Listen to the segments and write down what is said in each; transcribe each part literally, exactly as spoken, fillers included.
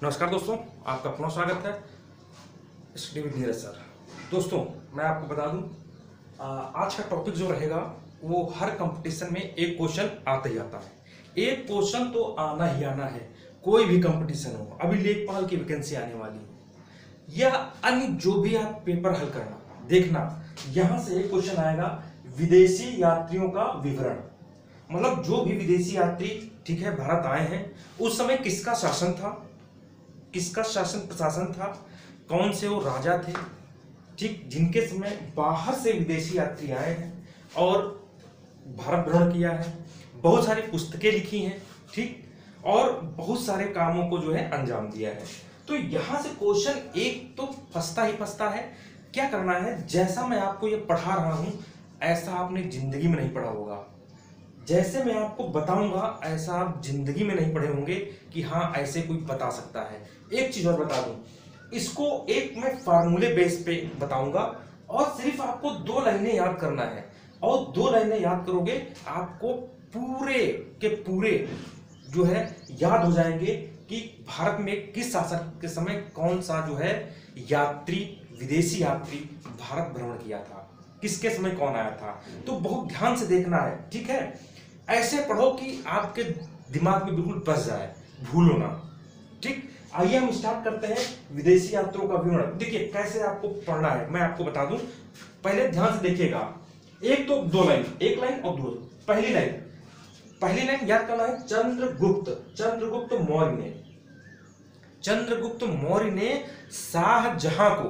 नमस्कार दोस्तों, आपका पुनः स्वागत है स्टडी विद नीरज सर। दोस्तों, मैं आपको बता दूं, आ, आज का टॉपिक जो रहेगा वो हर कंपटीशन में एक क्वेश्चन आता ही आता है। एक क्वेश्चन तो आना ही आना है, कोई भी कंपटीशन हो। अभी लेखपाल की वैकेंसी आने वाली है या अन्य जो भी आप पेपर हल करना, देखना यहां से एक क्वेश्चन आएगा, विदेशी यात्रियों का विवरण। मतलब जो भी विदेशी यात्री ठीक है भारत आए हैं, उस समय किसका शासन था, किसका शासन प्रशासन था, कौन से वो राजा थे, ठीक, जिनके समय बाहर से विदेशी यात्री आए हैं और भारत भ्रमण किया है, बहुत सारी पुस्तकें लिखी हैं, ठीक, और बहुत सारे कामों को जो है अंजाम दिया है। तो यहां से क्वेश्चन एक तो फंसता ही फंसता है। क्या करना है, जैसा मैं आपको ये पढ़ा रहा हूं ऐसा आपने जिंदगी में नहीं पढ़ा होगा, जैसे मैं आपको बताऊंगा ऐसा आप जिंदगी में नहीं पढ़े होंगे कि हाँ ऐसे कोई बता सकता है। एक चीज और बता दूं, इसको एक मैं फार्मूले बेस पे बताऊंगा और सिर्फ आपको दो लाइनें याद करना है, और दो लाइनें याद करोगे आपको पूरे के पूरे जो है याद हो जाएंगे कि भारत में किस शासक के समय कौन सा जो है यात्री, विदेशी यात्री भारत भ्रमण किया था, किसके समय कौन आया था। तो बहुत ध्यान से देखना है, ठीक है। ऐसे पढ़ो कि आपके दिमाग में बिल्कुल बस जाए, भूलो ना, ठीक। आइए हम स्टार्ट करते हैं विदेशी यात्रियों का विवरण। देखिए कैसे आपको पढ़ना है मैं आपको बता दूं, पहले ध्यान से देखिएगा। एक तो दो लाइन, एक लाइन और दो। पहली लाइन पहली लाइन याद करना है, चंद्रगुप्त चंद्रगुप्त मौर्य ने चंद्रगुप्त मौर्य ने शाहजहां को,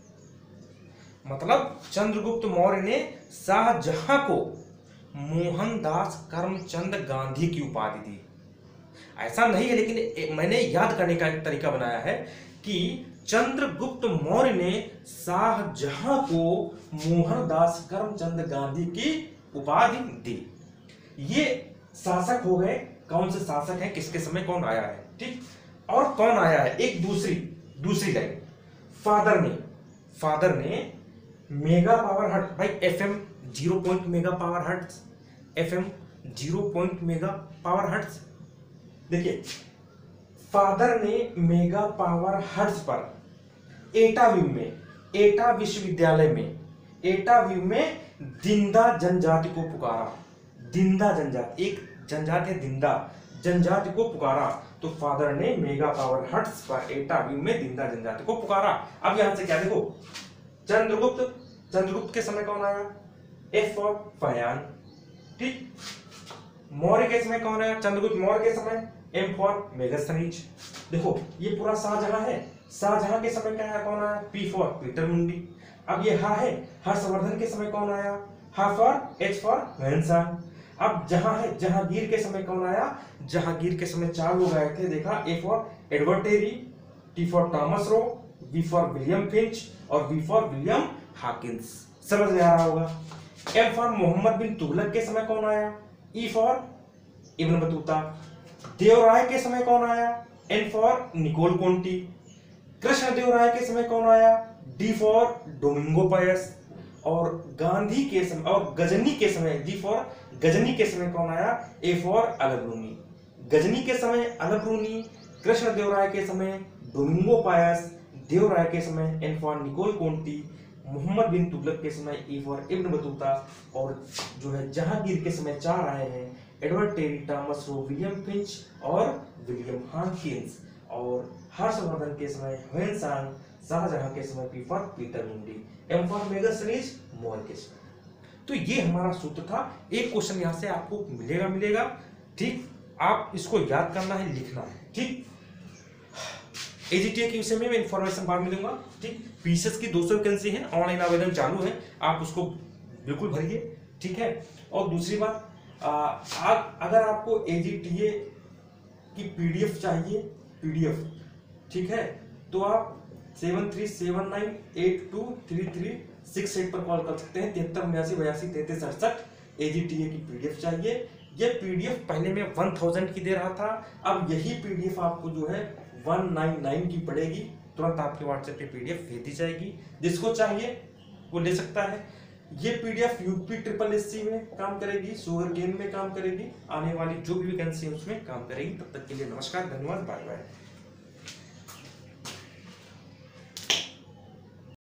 मतलब चंद्रगुप्त मौर्य ने शाहजहां को मोहनदास करमचंद गांधी की उपाधि दी। ऐसा नहीं है, लेकिन मैंने याद करने का एक तरीका बनाया है कि चंद्रगुप्त मौर्य ने शाहजहां को मोहनदास करमचंद गांधी की उपाधि दी। ये शासक हो गए, कौन से शासक हैं, किसके समय कौन आया है, ठीक। और कौन आया है, एक दूसरी दूसरी लाइन, फादर ने फादर ने मेगा पावर हट, भाई FM zero point mega power huts, FM zero point mega power huts. देखिए, फादर ने मेगा पावर हट्स पर एटा व्यू में, एटा विश्वविद्यालय में, एटा व्यू में दिंदा जनजाति को पुकारा। दिंदा जनजाति, एक जनजाति है दिंदा, जनजाति को पुकारा। तो फादर ने मेगा पावर हट्स पर एटा व्यू में दिंदा जनजाति को पुकारा। अब यहां से क्या देखो, चंद्रगुप्त चंद्रगुप्त के समय कौन आया, एफ फॉर फयान, ठीक। मौर्य के समय कौन आया, चंद्रगुप्त मौर्य के समय एम फॉर मेगास्थनीज। देखो ये पूरा शाहजहां है, शाहजहां के समय क्या आया, कौन आया, पी फॉर पीटर मुंडी। अब ये हा है, हर्षवर्धन के समय कौन आया, हा फॉर एच फॉर ह्वेनसांग। अब जहां है, जहांगीर के समय कौन आया, जहांगीर के समय चार लोग आए थे, देखा, A for Edward Terry, T for Thomas Roe, V for William Finch और वी फॉर विलियम हाकिंस। समझ में आ रहा होगा। एम फॉर मोहम्मद बिन तुगलक के समय कौन आया, E for Ibn Battuta. Devaraya के समय कौन आया, N for Niccolo Conti. Krishna Devaraya के समय कौन आया, डी फॉर डोमिंगो पायस। और गांधी के समय और गजनी के समय, डी फॉर गजनी के समय कौन आया, ए फॉर अलबरूनी। गजनी के समय अलबरूनी, कृष्ण देवराय के समय डोमिंगो पायस, देवराय के समय N for Niccolo Conti, Mohammad bin Tughlaq के समय ई फॉर इब्न बतूता, और जो है जहांगीर के समय चार आए हैं, Edward Terry, Thomas Roe, William Finch और विलियम हाकिंस। और हर्षवर्धन के समय ह्वेनसांग, शाहजहां के समय P for Peter Mundy, M for Megasthenes Maurya के समय। तो ये हमारा सूत्र था। एक क्वेश्चन यहां से आपको मिलेगा मिलेगा ठीक, आप इसको याद करना है, लिखना है, ठीक। एजीटीए के विषय में मैं इंफॉर्मेशन बाद में दूंगा, ठीक। पीसीएस की दो सौ वैकेंसी है, ऑनलाइन आवेदन चालू है, आप उसको बिल्कुल भरिए, ठीक है। और दूसरी बात, आ, आ, अगर आपको एजीटीए की पीडीएफ चाहिए, पीडीएफ, ठीक है, तो आप seven three seven nine eight two three three six eight पर कॉल कर सकते हैं, तिहत्तर उन्यासी बयासी तैतीस अड़सठ। एजीटीए की पीडीएफ चाहिए। ये पीडीएफ पहले मैं वन थाउजेंड की दे रहा था, अब यही पीडीएफ आपको जो है वन नाइन नाइन की पड़ेगी। तुरंत आपके व्हाट्सएप पे पीडीएफ भेज दी जाएगी, जिसको चाहिए वो ले सकता है। ये पीडीएफ यूपी ट्रिपल एससी में काम करेगी, शुगर केन में काम करेगी, आने वाली जो भी वैकेंसी है उसमें काम करेगी। तब तक के लिए नमस्कार, धन्यवाद, बाय बाय।